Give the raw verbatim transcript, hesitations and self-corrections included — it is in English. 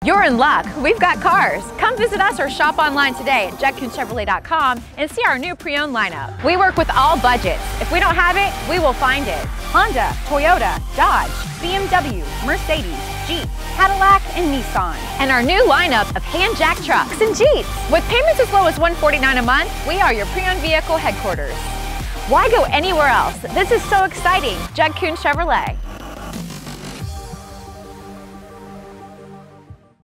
You're in luck. We've got cars. Come visit us or shop online today at Jud Kuhn Chevrolet dot com and see our new pre-owned lineup. We work with all budgets. If we don't have it, we will find it. Honda, Toyota, Dodge, B M W, Mercedes, Jeep, Cadillac, and Nissan. And our new lineup of Handjacked Trucks and Jeeps. With payments as low as one hundred forty-nine dollars a month, we are your pre-owned vehicle headquarters. Why go anywhere else? This is so exciting. Jud Kuhn Chevrolet.